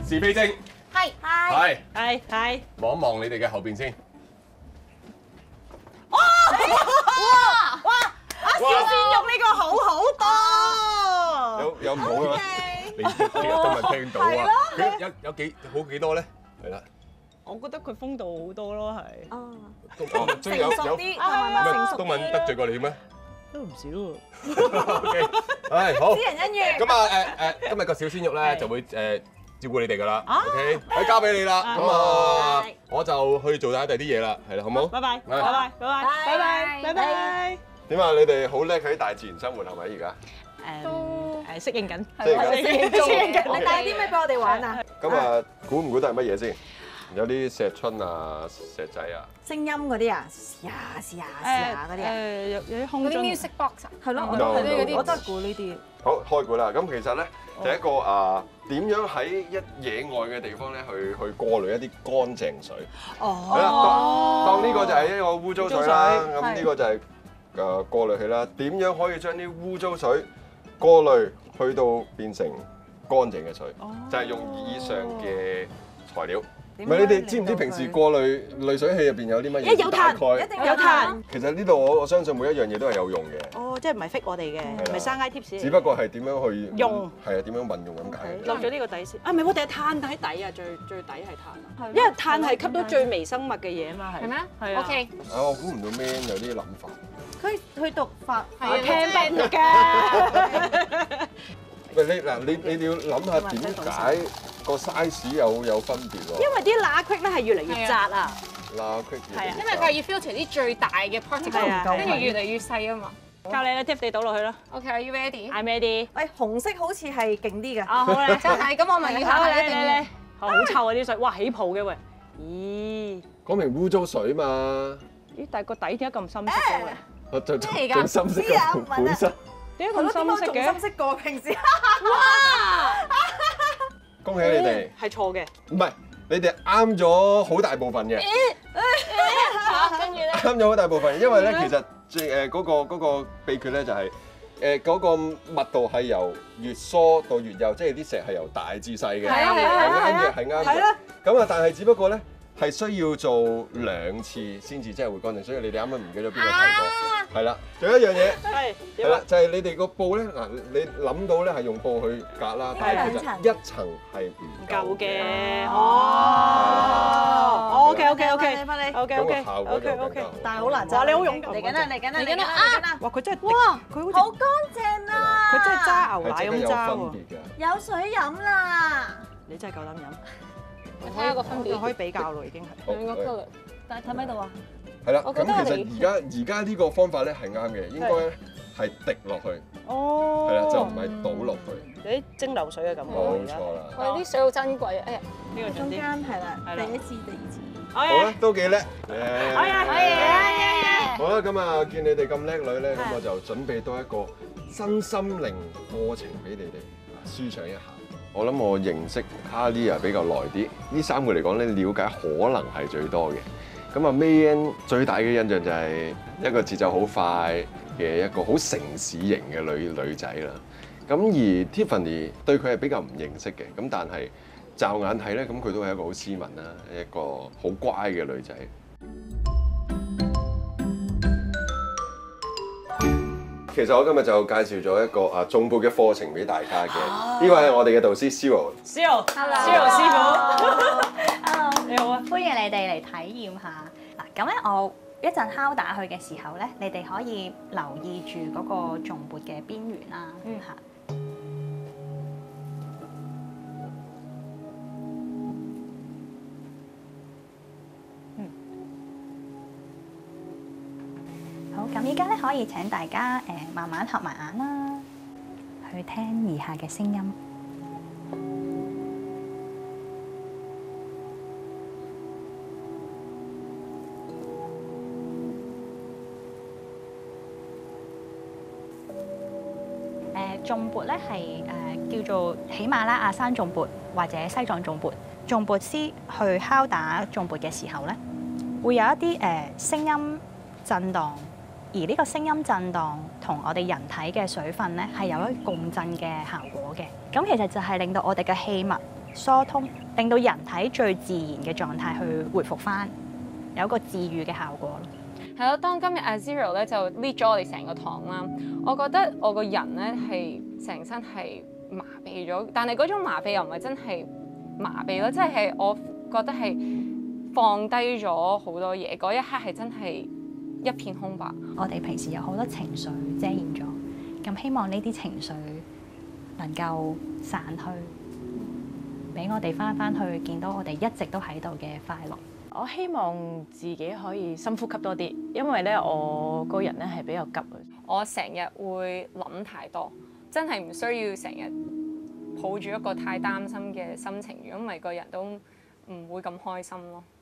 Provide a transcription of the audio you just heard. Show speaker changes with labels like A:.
A: 是非精。係。望一望你哋嘅後邊先。
B: 哇！小鮮肉呢個好多。
A: 有唔好嘅咩？你今日聽到啊？佢有幾多咧？係啦。
B: 我覺得佢風度好多咯，係。
C: 哦，
A: 即係有東敏得罪過你咩？
B: 都唔少喎。
A: OK，係好。
C: 私人恩怨。
A: 咁啊今日個小鮮肉咧就會照顧你哋㗎啦。OK，係交俾你啦。咁啊，我就去做下第啲嘢啦，係啦，好唔好？
B: 拜拜。
A: 點啊？你哋好叻喺大自然生活係咪而家？
B: 適應緊。
C: 你帶啲咩俾我哋玩啊？
A: 咁啊，估唔估得係乜嘢先？有啲石春啊、石仔啊。
C: 聲音嗰啲啊，試下嗰啲啊。
B: 有啲空
D: 嗰啲 music box
C: 係咯，我都係估呢啲。
A: 好，開估啦！咁其實咧，第一個點樣喺一野外嘅地方咧，去過濾一啲乾淨水。係啦，當呢個就係一個污糟水啦。咁呢個就係過濾器啦。點樣可以將啲污糟水過濾去到變成乾淨嘅水？就係用以上嘅材料。唔係，你哋知唔知平時過濾水器入邊有啲乜嘢？
C: 有碳，一定有碳。
A: 其實呢度我相信每一樣嘢都係有用嘅。
B: 哦，即係唔係 fit 我哋嘅，唔係生 I tips。
A: 只不過係點樣去
B: 用，
A: 係啊，點樣運用咁解。
B: 落咗呢個底先。啊，唔係，我哋係碳喺底啊，最底係碳啊。因為碳係吸到最微生物嘅嘢啊嘛，係。
D: 係咩？
B: 係啊。
D: OK。
A: 我估唔到 Man 有啲諗法。
C: 佢讀法
B: 係聽得㗎。
A: 喂，你要諗下點解個 size 有分別喎？
B: 因為啲罅隙咧係越嚟越窄啊。
A: 罅隙
B: 係啊，
D: 因為佢係要 filter 啲最大嘅 particle，跟住越嚟越細啊嘛。
B: 教你啦 ，tip 你倒落去啦。
D: OK，are you ready？
B: I'm ready。
C: 喂，紅色好似係勁啲㗎。
B: 啊，好啦，
D: 真係，咁我咪要下一定要。
B: 好臭啊啲水，哇起泡嘅喂。咦？
A: 講明污糟水嘛。
B: 咦？但係個底點解咁深色嘅？
A: 我就仲深色嘅本身。
B: 點解咁深色嘅？
C: 深色過平時。
B: 哇！
A: 恭喜你哋。係
B: 錯嘅。
A: 唔係，你哋啱咗好大部分嘅。
D: 跟住咧。
A: 啱咗好大部分，因為咧其實嗰個秘訣咧就係嗰個密度係由越疏到越幼，即係啲石係由大至細嘅。係啱嘅，係啱嘅。咁啊，但係只不過咧係需要做2次先至真係會乾淨，所以你哋啱啱唔記得邊個睇過。係啦，仲有一樣嘢係啦，就係你哋個布咧嗱，你諗到咧係用布去隔啦，但係其實一層係唔夠嘅。
B: 哦，OK，
C: 但係好難
B: 哇，你好勇敢，
C: 嚟緊啦！
B: 哇，佢真係
C: 哇，
B: 佢好似
C: 好乾淨啊！
B: 佢真係揸牛奶
A: 係
B: 咁揸喎。
C: 有水飲啦！
B: 你真係夠膽飲。
D: 我睇下個分別。
B: 可以比較咯，已經係。
D: 兩個 colour，
C: 但係睇唔睇到啊？
A: 係啦，咁其實而家呢個方法咧係啱嘅，應該係滴落去，係啦，就唔係倒落去。
B: 有啲蒸餾水嘅感覺。
A: 冇錯啦。
D: 我哋啲水好珍貴啊！哎呀，
B: 呢個
C: 中間係啦，
B: 係啦
C: 第一次、第二次。
A: 好啦，都幾叻。
B: 好嘢！
A: 好啦，咁啊，見你哋咁叻女咧，咁我就準備多一個身心靈課程俾你哋舒暢一下。我諗我認識 Carly 比較耐啲，呢3個嚟講咧，了解可能係最多嘅。咁啊 Mayan 最大嘅印象就係一個節奏好快嘅一個好城市型嘅女仔啦。咁而 Tiffany 對佢係比較唔認識嘅，咁但係驟眼睇咧，咁佢都係一個好斯文啦，一個好乖嘅女仔。其實我今日就介紹咗一個頌缽嘅課程俾大家嘅，呢位係我哋嘅導師 Cyril。
B: Cyril 師傅。
E: 你好啊！歡迎你哋嚟體驗下嗱，咁咧我一陣敲打佢嘅時候咧，你哋可以留意住嗰個頌缽嘅邊緣啦，嚇。好，咁依家咧可以請大家慢慢合埋眼啦，去聽以下嘅聲音。頌缽咧係叫做喜馬拉雅山頌缽或者西藏頌缽。頌缽師去敲打頌缽嘅時候咧，會有一啲聲音震盪，而呢個聲音震盪同我哋人體嘅水分咧係有一共振嘅效果嘅。咁其實就係令到我哋嘅氣脈疏通，令到人體最自然嘅狀態去回復翻，有一個治愈嘅效果咯。
D: 係咯，當今日阿 Zero 咧就 lead 咗我哋成個堂啦，我覺得我個人咧係成身係麻痹咗，但係嗰種麻痹又唔係真係麻痹咯，即係我覺得係放低咗好多嘢，嗰一刻係真係一片空白。
E: 我哋平時有好多情緒遮掩咗，咁希望呢啲情緒能夠散去，俾我哋翻去見到我哋一直都喺度嘅快樂。
F: 我希望自己可以深呼吸多啲，因為咧我個人咧係比較急。
D: 我成日會諗太多，真係唔需要成日抱住一個太擔心嘅心情，如果唔係個人都唔會咁開心咯。